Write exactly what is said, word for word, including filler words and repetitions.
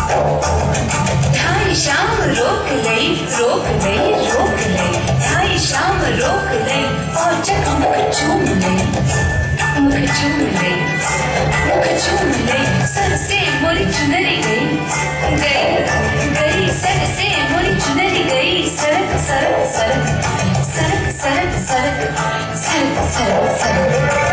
ढाई शाम रोक लई रोक लई रोक लई ढाई शाम रोक लई और जग मुख चूम लई मुख चूम लई मुख चूम लई सर से मोरी चुनरी गई गई गई सर से मोरी चुनरी गई सरक सरक सरक सरक सरक सरक सरक सरक सरक